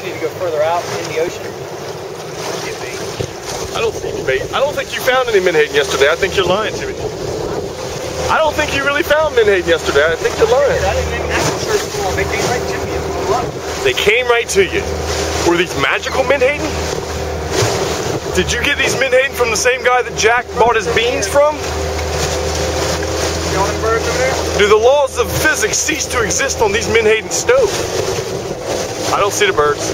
need to go further out in the ocean. I don't see any bait. I don't think you found any menhaden yesterday. I think you're lying to me. I don't think you really found menhaden yesterday. I think you're lying. I didn't even ask for school. They came right to me. They came right to you. Were these magical menhaden? Did you get these menhaden from the same guy that Jack bought his beans from? Do the laws of physics cease to exist on these menhaden stove? I don't see the birds.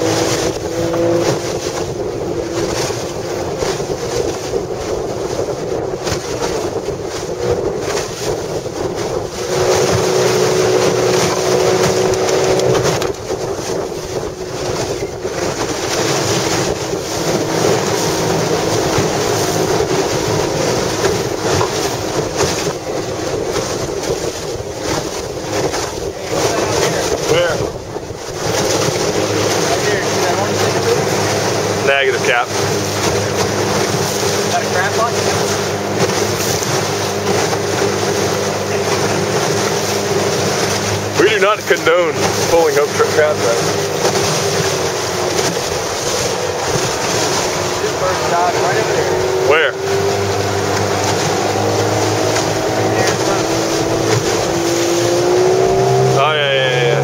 Negative, Cap. Is that a crab pot? We do not condone pulling up crab traps. This bird's died right over there. Where? Oh, yeah.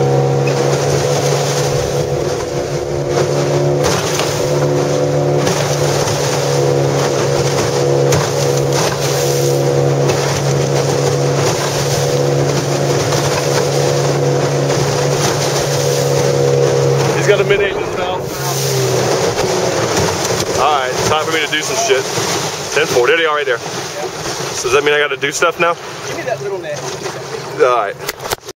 He's got a menhaden in his mouth. Alright, time for me to do some shit. 10-4, there they are right there. So does that mean I gotta do stuff now? Give me that little net. Alright.